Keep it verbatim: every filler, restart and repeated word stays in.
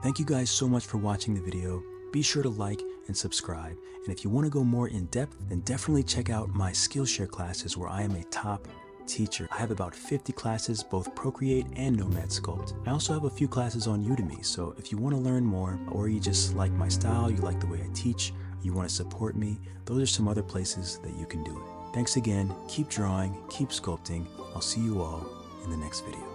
Thank you guys so much for watching the video. Be sure to like and subscribe. And if you want to go more in depth, then definitely check out my Skillshare classes where I am a top teacher. I have about fifty classes, both Procreate and Nomad Sculpt. I also have a few classes on Udemy, so if you want to learn more, or you just like my style, you like the way I teach, you want to support me, those are some other places that you can do it. Thanks again, keep drawing, keep sculpting. I'll see you all in the next video.